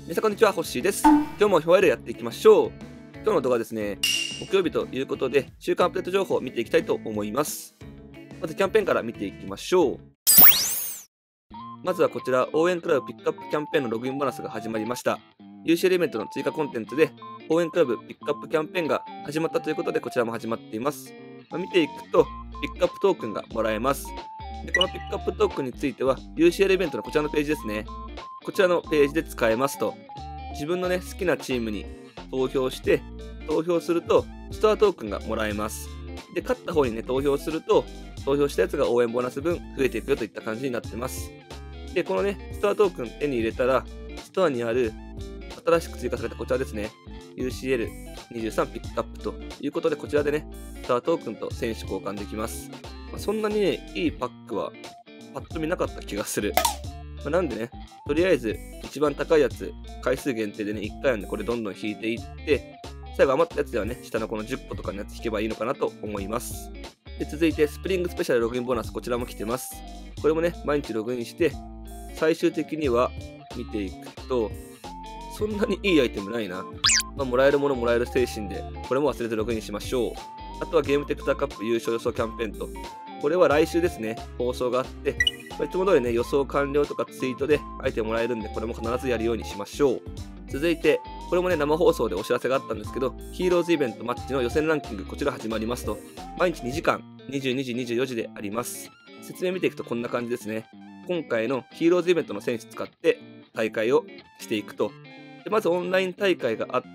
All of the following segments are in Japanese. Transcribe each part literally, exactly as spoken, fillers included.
皆さんこんにちは、ホッシーです。今日もヒョアエルやっていきましょう。今日の動画はですね、木曜日ということで、週間アップデート情報を見ていきたいと思います。まずキャンペーンから見ていきましょう。まずはこちら、応援クラブピックアップキャンペーンのログインボーナスが始まりました。ユーシーエル イベントの追加コンテンツで、応援クラブピックアップキャンペーンが始まったということで、こちらも始まっています。まあ、見ていくと、ピックアップトークンがもらえます。でこのピックアップトークンについては、ユーシーエル イベントのこちらのページですね。こちらのページで使えますと。自分のね、好きなチームに投票して、投票すると、ストアトークンがもらえます。で、勝った方にね、投票すると、投票したやつが応援ボーナス分増えていくよといった感じになってます。で、このね、ストアトークン手に入れたら、ストアにある新しく追加されたこちらですね、ユーシーエルにじゅうさん ピックアップということで、こちらでね、ストアトークンと選手交換できます。まあ、そんなにね、いいパックはパッと見なかった気がする。まあ、なんでね、とりあえず一番高いやつ、回数限定でね、いっかいなんでこれどんどん引いていって、最後余ったやつではね、下のこのじゅっことかのやつ引けばいいのかなと思います。で続いて、スプリングスペシャルログインボーナス、こちらも来てます。これもね、毎日ログインして、最終的には見ていくと、そんなにいいアイテムないな。まあ、もらえるものもらえる精神で、これも忘れずログインしましょう。あとはゲームテクターカップ優勝予想キャンペーンと、これは来週ですね、放送があって、いつも通りね、予想完了とかツイートでアイテムもらえるんで、これも必ずやるようにしましょう。続いて、これもね、生放送でお知らせがあったんですけど、ヒーローズイベントマッチの予選ランキング、こちら始まりますと、毎日にじかん、にじゅうにじ、にじゅうよじであります。説明見ていくとこんな感じですね。今回のヒーローズイベントの選手使って大会をしていくと。でまずオンライン大会があって、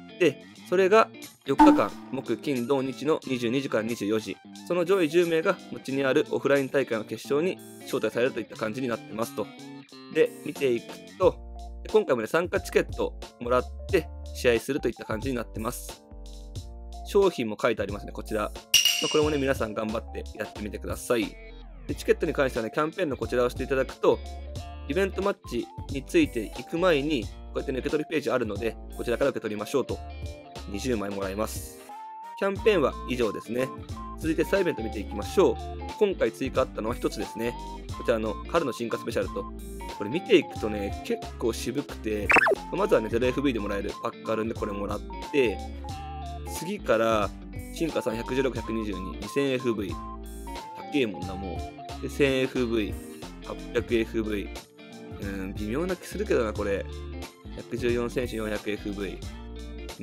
それがよっかかん、木、金、土、日のにじゅうにじからにじゅうよじ。その上位じゅうめいが後にあるオフライン大会の決勝に招待されるといった感じになってますと。で、見ていくと、今回もね、参加チケットもらって試合するといった感じになってます。商品も書いてありますね、こちら。まあ、これもね、皆さん頑張ってやってみてください。でチケットに関してはね、キャンペーンのこちらをしていただくと、イベントマッチについていく前に、こうやってね、受け取りページあるので、こちらから受け取りましょうと。にじゅうまいもらえます。キャンペーンは以上ですね。続いてサイベント見ていきましょう。今回追加あったのはひとつですね。こちらの春の進化スペシャルと。これ見ていくとね、結構渋くて、まずはね、ゼロエフブイ でもらえるパックあるんで、これもらって、次から進化さんひゃくじゅうろく、ひゃくにじゅうに、にせんエフブイ。高えもんな、もう。で、せんエフブイ、はっぴゃくエフブイ。うーん、微妙な気するけどな、これ。ひゃくじゅうよん選手 よんひゃくエフブイ。うん、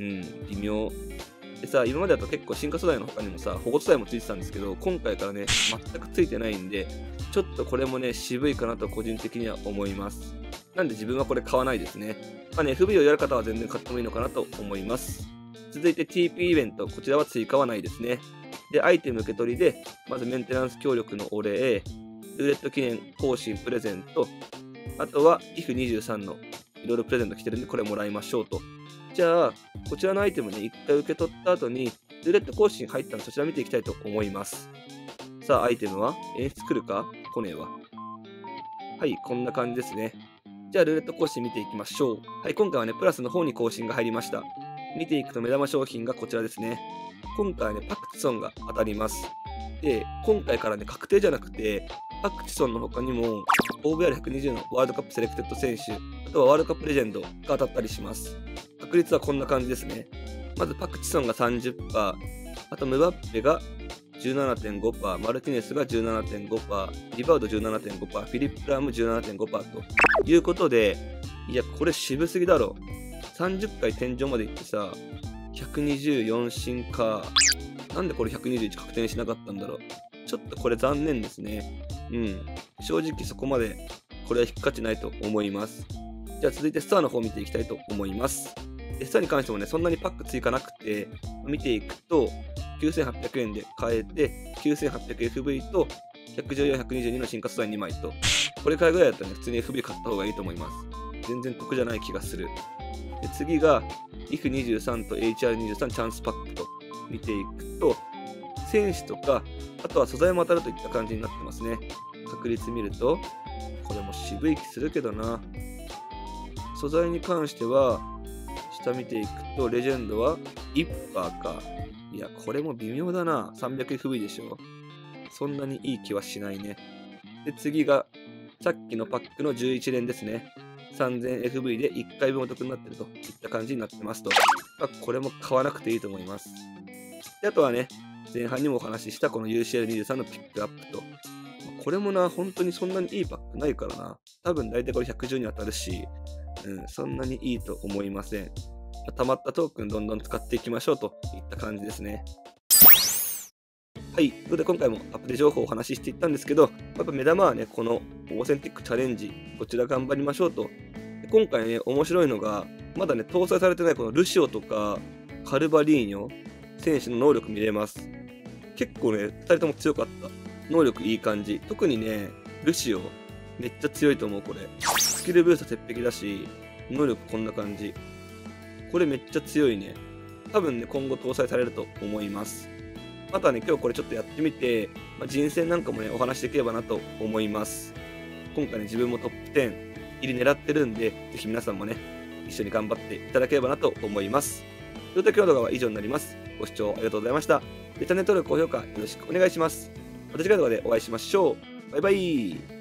微妙。でさ、今までだと結構進化素材の他にもさ、保護素材もついてたんですけど、今回からね、全くついてないんで、ちょっとこれもね、渋いかなと個人的には思います。なんで自分はこれ買わないですね。まあね、エフブイ をやる方は全然買ってもいいのかなと思います。続いて ティーピー イベント、こちらは追加はないですね。で、アイテム受け取りで、まずメンテナンス協力のお礼、ルーレット記念更新プレゼント、あとは イフにじゅうさん のいろいろプレゼント来てるんで、これもらいましょうと。じゃあ、こちらのアイテムね、一回受け取った後に、ルーレット更新入ったので、そちら見ていきたいと思います。さあ、アイテムは演出来るか来ねえわ。はい、こんな感じですね。じゃあ、ルーレット更新見ていきましょう。はい、今回はね、プラスの方に更新が入りました。見ていくと目玉商品がこちらですね。今回はね、パクチソンが当たります。で、今回からね、確定じゃなくて、パクチソンの他にも、オーブイアールひゃくにじゅう のワールドカップセレクテッド選手、あとはワールドカップレジェンドが当たったりします。確率はこんな感じですね。まずパクチソンが さんじゅっパーセント、あとムバッペが じゅうななてんごパーセント、マルティネスが じゅうななてんごパーセント、リバウド じゅうななてんごパーセント、フィリップ・ラム じゅうななてんごパーセント ということで、いや、これ渋すぎだろ。さんじゅっかい天井まで行ってさ、ひゃくにじゅうよん進か。なんでこれひゃくにじゅういち確定しなかったんだろう。ちょっとこれ残念ですね。うん。正直そこまでこれは引っかちないと思います。じゃあ続いてスターの方を見ていきたいと思います。でスターに関してもね、そんなにパック追加なくて、見ていくときゅうせんはっぴゃくえんで買えて きゅうせんはっぴゃくエフブイ とひゃくじゅうよん、ひゃくにじゅうにの進化素材にまいと、これからぐらいだったらね、普通に エフブイ 買った方がいいと思います。全然得じゃない気がする。で次が イフにじゅうさん と エイチアールにじゅうさん チャンスパックと見ていくと、選手とか、あとは素材も当たるといった感じになってますね。確率見ると、これも渋い気するけどな。素材に関しては、下見ていくと、レジェンドはいちパーセントか。いや、これも微妙だな。さんびゃくエフブイ でしょ。そんなにいい気はしないね。で、次が、さっきのパックのじゅういち連ですね。 さんぜんエフブイ でいっかいぶんお得になってるといった感じになってますと。まあ、これも買わなくていいと思います。であとはね、前半にもお話ししたこの ユーシーエルにじゅうさん のピックアップと。これもな、本当にそんなにいいパックないからな。多分大体これひゃくじゅうに当たるし、うん、そんなにいいと思いません。溜まったトークンどんどん使っていきましょうといった感じですね。はい。ということで今回もアップデ情報をお話ししていったんですけど、やっぱ目玉はね、このオーセンティックチャレンジ、こちら頑張りましょうと。で今回ね、面白いのが、まだね、搭載されてないこのルシオとかカルバリーニョ選手の能力見れます。結構ね、ふたりとも強かった。能力いい感じ。特にね、ルシオ、めっちゃ強いと思う、これ。スキルブースト鉄壁だし、能力こんな感じ。これめっちゃ強いね。多分ね、今後搭載されると思います。あとはね、今日これちょっとやってみて、まあ、人選なんかもね、お話しできればなと思います。今回ね、自分もトップじゅう入り狙ってるんで、ぜひ皆さんもね、一緒に頑張っていただければなと思います。ということで今日の動画は以上になります。ご視聴ありがとうございました。チャンネル登録、高評価よろしくお願いします。また次回の動画でお会いしましょう。バイバイ。